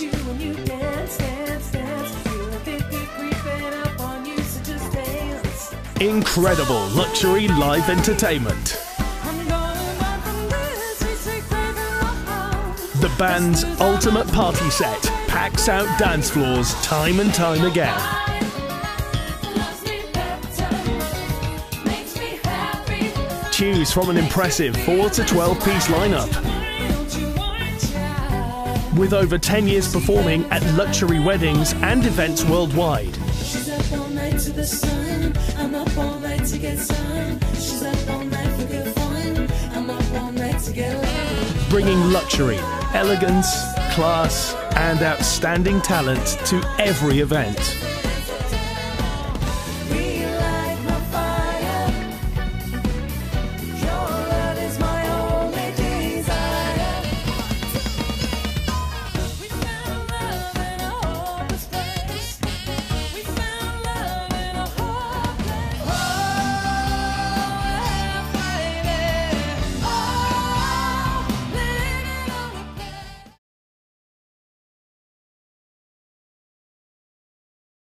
you when you dance, dance, dance. Feel it creeping up on you, so just dance. Incredible luxury live entertainment. The band's ultimate party set packs out dance floors time and time again. Choose from an impressive 4 to 12 piece lineup. With over 10 years performing at luxury weddings and events worldwide. She's up all night to the sun. I'm up all night to get sun. She's up all night for good fun. I'm up all night to get love. Bringing luxury, elegance, class, and outstanding talent to every event.